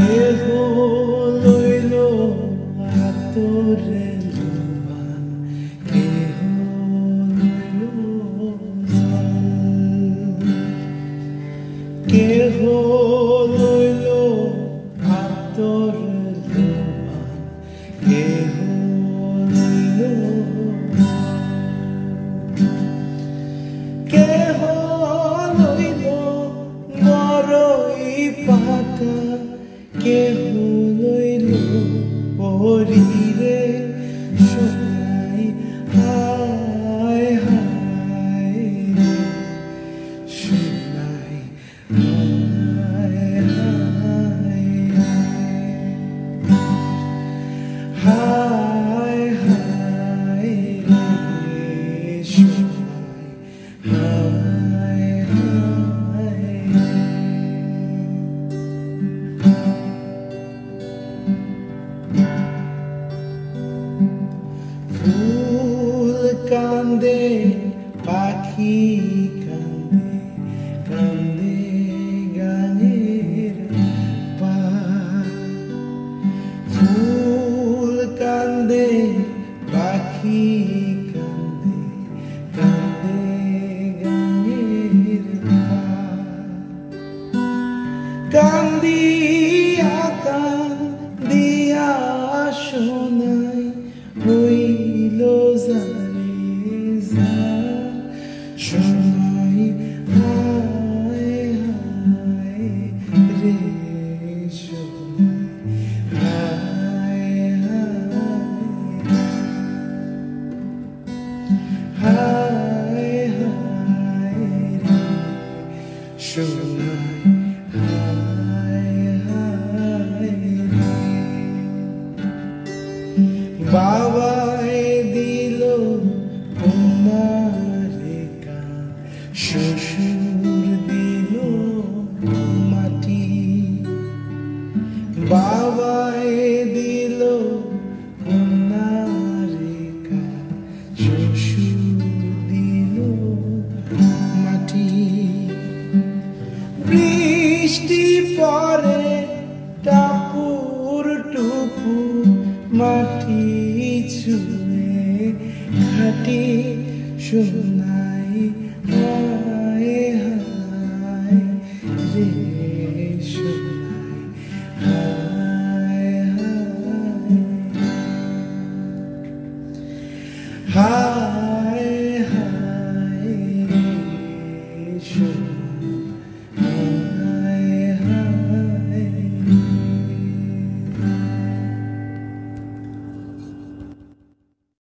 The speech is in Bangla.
কেহ লইল আতরে লোবান, কেহ লইল জল, কেহ লইল আতরে লোবান, কেহ লইল কেহ লইল মরই পাতা, কেহ লইল পরিরে সোনাই হায় হায় রে সোনাই হায় হায় হায় হায় রে সোনাই হায় হায়। ফুল কান্দে পাখি কান্দে কান্দে গানের পাত, ফুল কান্দে পাখি কান্দে কান্দে গানের পাত, কান্দিয়া কান্দিয়া সোনাই হইল জারে যা সোনাই হায় হায় রে সোনাই হায় হায় হায় রে সোনাই হায় হায় রে। বাবায় দিল রেখা, শ্বশুর দিল মাটি, বাবায় দিল রেখা, শ্বশুর দিল মাটি, বৃষ্টি পরে টাপুর টুপুর মাটি ছুঁয়ে ঘাটি সোনাই হায় হায় রে।